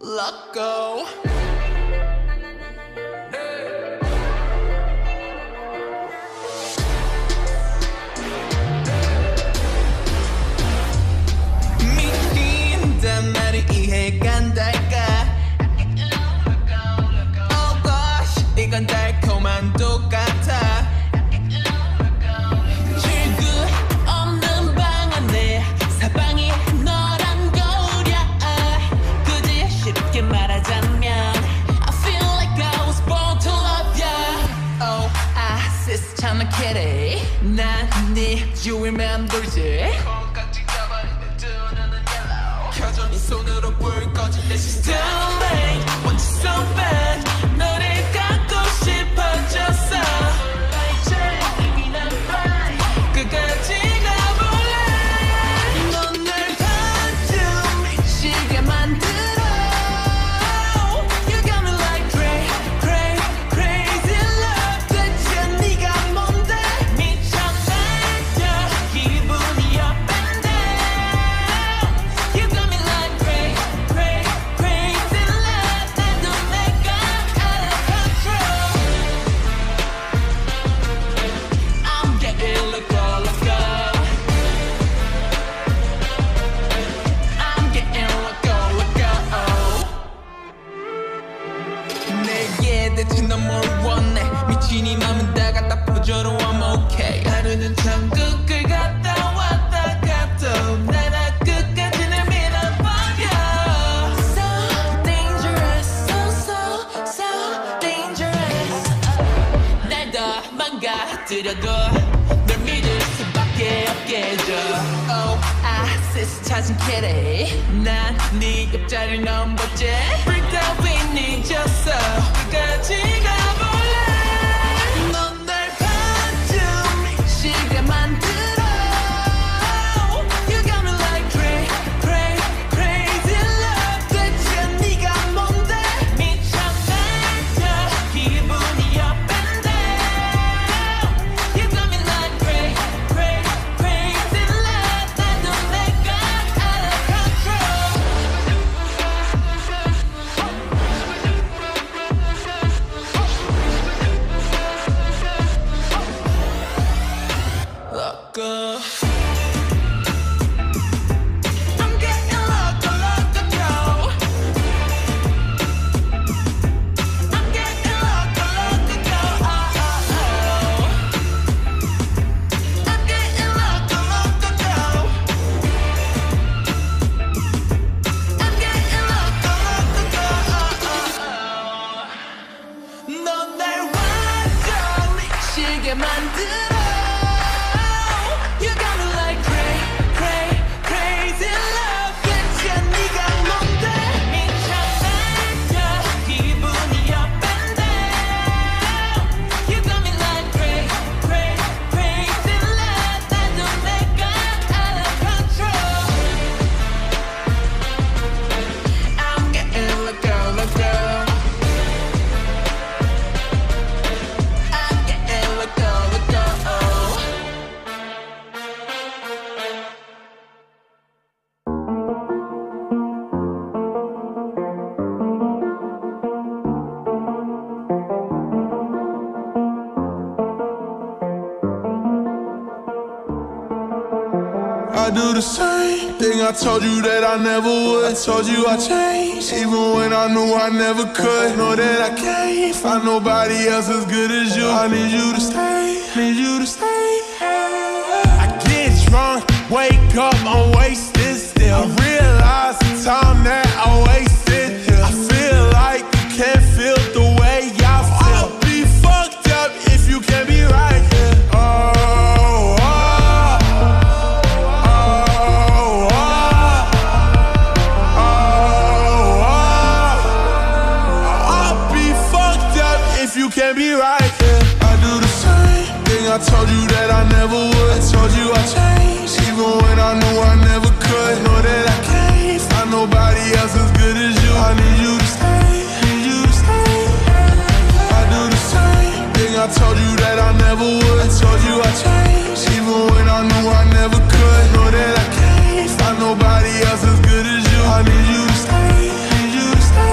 let go. 미친단 말이 이해가 안 될까? Oh gosh, 이건 달콤한 똑같아. 출구 없는 방 안에 사방이 너란 거울이야. 굳이 쉽게 말하자면 I feel like I was born to love ya. Oh, I see 참 kitty. 난 네 주위만 돌지. 콩깍지 잡아리는 두 눈은 yellow. 켜져 네 손으로 불 꺼진 내 시스템. Want you so bad. 너를 갖고 싶어졌어. 끝까지 가볼래. 넌 날 반쯤 미치게 만들어. You got me like crazy love. 대체 네가 뭔데? 미쳐버려 기분이 up and down. You got me like crazy love. 나도 내가 out of control. I'm getting let go. I'm getting let go. 내게 대체 넌 뭘 원해? 미친 이 맘은 다 갖다 퍼줘도 I'm okay. 하루는 천국을 갔다 왔다 갔다 나라 끝까지 날 믿어버려. So dangerous, so dangerous. 날 더 망가뜨려도 널 믿을 수밖에 없게 해줘. Oh, I see 찾은 kitty. 난 네 옆자리를 넘봤지. Breakdown 잊었어. 끝까지 가볼래. 넌 날 반쯤 미치게 만들어. You got me like crazy love. 대체 네가 뭔데? 미쳐버려 기분이 up and down. You got me like crazy love. 나도 내가 out of control. Let go. I'm getting let go. I'm getting let go. I'm getting let go. I'm getting let go. 넌 날 완전 미치게 만들어. You got me like crazy love. 대체 네가 뭔데? 미쳐버려 기분이 up and down. You got me like crazy love. 나도 내가 out of control. I'm getting let go. I'm getting let go. I do the same thing I told you that I never would. I told you I changed, even when I knew I never could. Know that I can't find nobody else as good as you. I need you to stay, need you to stay. I get drunk, wake up, I'm wasted still. I realize the time that I wasted here. I feel like you can't feel the way I feel. I'll be fucked up if you can't be right here. You can't be right, yeah. I do the same thing I told you that I never would. I told you I changed, even when I knew I never could. Know that I can't find nobody else as good as you. I need you to stay, need you to stay. I do the same thing I told you that I never would. I told you I changed, even when I knew I never could. Know that I can't find nobody else as good as you. I need you to stay, need you to stay.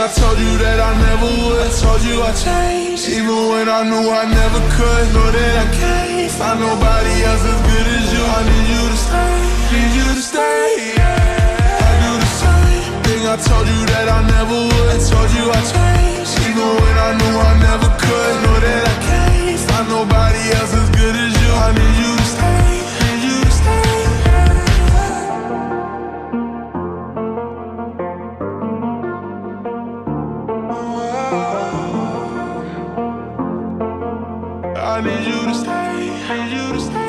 I told you that I never would. I told you I changed, even when I knew I never could. Know that I can't find nobody else as good as you. I need you to stay, need you to stay, yeah. I do the same thing, I told you that I never would. I told you I changed, even when I knew I never could. Know that I can't find nobody else as good as you. I need you to stay, need you to stay. I need you to stay, need you to stay.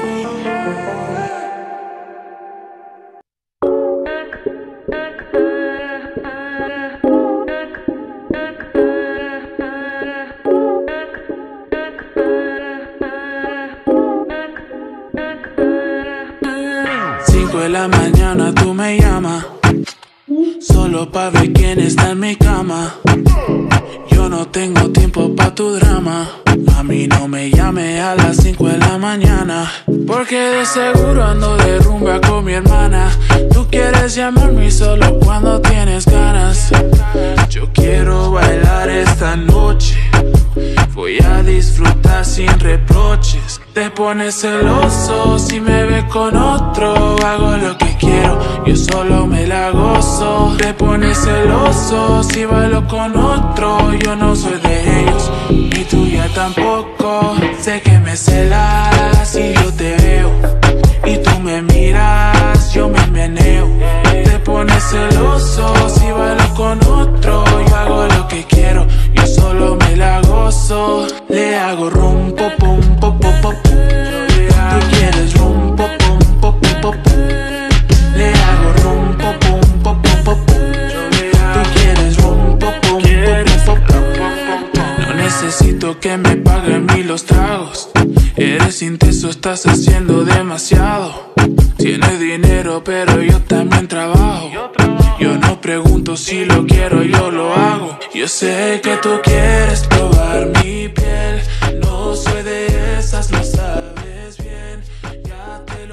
De la mañana tú me llamas, solo pa' ver quién está en mi cama. Yo no tengo tiempo pa' tu drama. A mí no me llame a las 5 de la mañana, porque de seguro ando de rumba con mi hermana. Tú quieres llamarme solo cuando tienes ganas. Yo quiero bailar esta noche, voy a disfrutar sin reproches. Te pones celoso si me ves con otro. Hago lo que quiero, yo solo me la gozo. Te pones celoso si bailo con otro. Yo no soy de ellos, ni tuya tampoco. Sé que me celas si yo te veo y tú me miras, yo me meneo. Te pones celoso si bailo con otro. Yo hago lo que quiero, yo solo me la gozo. Le hago rum, pum, pum, pum, pum, pum. Tú quieres rum, pum, pum, pum, pum, pum. Le hago rum, pum, pum, pum, pum, pum. Tú quieres rum, pum, pum, pum, pum. No necesito que me paguen ni los tragos. Eres intenso, estás haciendo demasiado. Tienes dinero, pero yo también trabajo. Yo no pregunto si lo quiero, yo lo hago. Yo sé que tú quieres probar mi piel. No soy de esas, lo sabes bien. Ya te lo...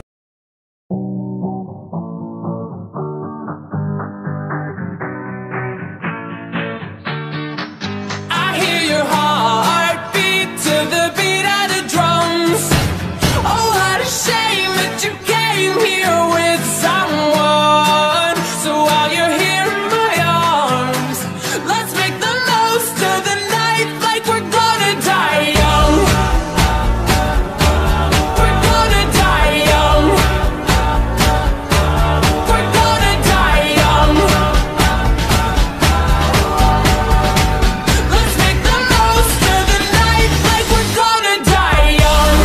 I hear your heart beat to the beat of the drums. Oh, what a shame that you came here with someone. So while you're here in my arms, let's make the most of the night like we're gonna die young. We're gonna die young. We're gonna die young. Let's make the most of the night like we're gonna die young.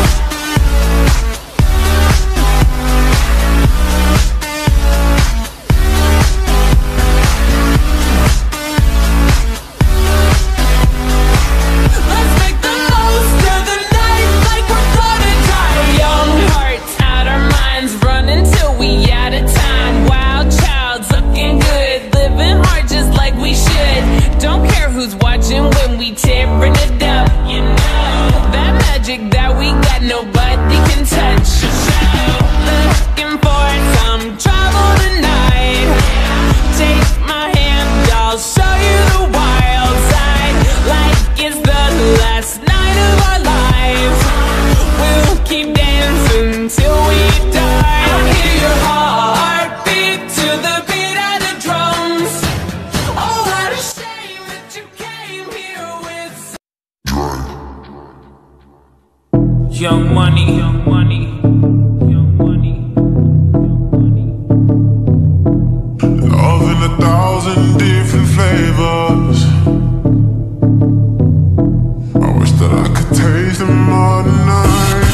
Let's make the most of the night like we're gonna die young. Hearts out our minds, running till we out of time. Wild child's looking good, living hard just like we should. Don't care who's watching when we tearing it up. You know that magic that we got, nobody can touch. Looking for some trouble tonight. Take my hand, I'll show you the wild side. Like it's the last night of our lives. We'll keep dancing till we die. I hear your heart beat to the beat of the drums. Oh, what a shame that you came here with Young Money, Young Money, Young Money, Young Money. Love in 1,000 different flavors. I wish that I could taste them all tonight.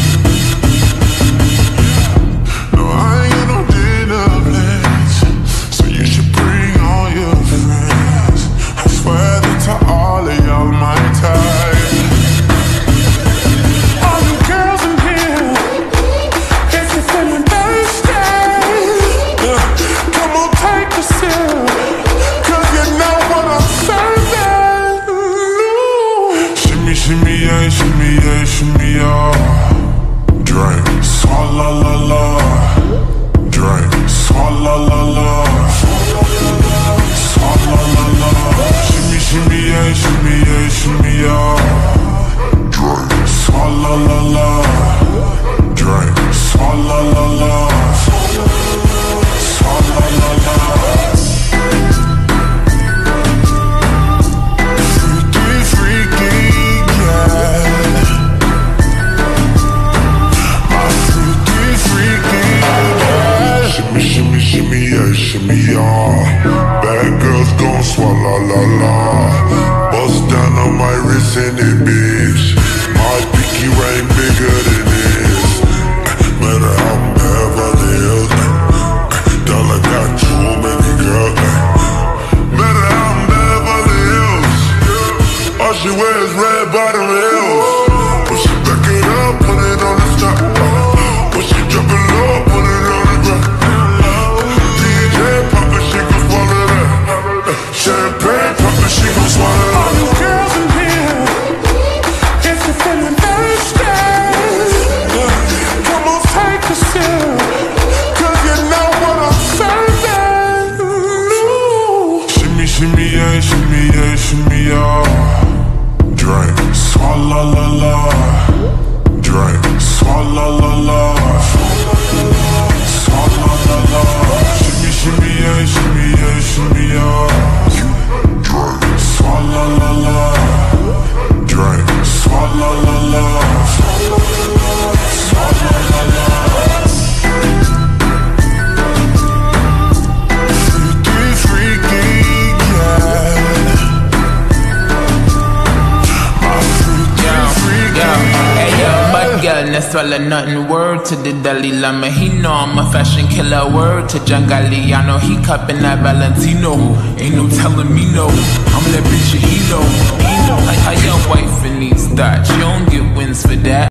No, I ain't got no dinner plans, so you should bring all your friends. I swear that to all of y'all my type. All you girls in here shimmy yeah, shimmy yeah. Drink, swalla la la. Drink, swalla la la. Swalla la la. Freaky, freaky, yeah. My freaky, freaky, yeah. Shimmy, shimmy, shimmy yeah, shimmy yeah. Bad girls gon' swalla la la. Bust down on my wrist and it, bitch. My pinky ring bigger than this. Matter how I'm Beverly Hills. Dollar got too many girls. Matter how I'm Beverly Hills. All she wears red bottom heels. When she back it up, put it on the top. When she drop it low, put it on the ground. DJ pop it, she gon' swallow that. Champagne pop it, she gon' swallow that. All you girls in here, if you're feeling thirsty, come on, take a sip, 'cause you know what I'm serving. Ooh. Shimmy, shimmy yeah, shimmy yeah, shimmy yeah. Drink, swalla la la. Drink, swalla la la. Swalla la la. Shimmy, shimmy yeah, shimmy yeah, shimmy yeah. Drink, swalla la la. Drink, swalla la la. Swalla la la. Freaky, freaky, yeah. My freaky, freaky. Hey yo, but girl, no swallow nothing. Word to the Dalai Lama, he know I'm a fashion killer. Word to Jangali, I know he cupping that Valentino. Ain't no telling me no, I'm that bitch and he know. Like how your wife in these thoughts, you